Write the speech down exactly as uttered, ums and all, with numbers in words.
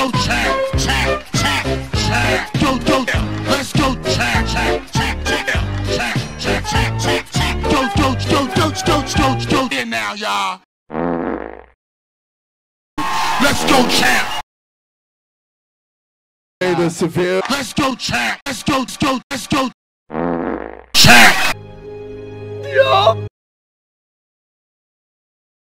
go tap, tap, tap, tap. Go, go, let's go tap, tap, tap, tap, tap, tap, tap, tap, tap. Go, go, go, go, go, go, go. There now, y'all. Let's go tap. The severe. Let's go tap. Let's go, let's go, let's go.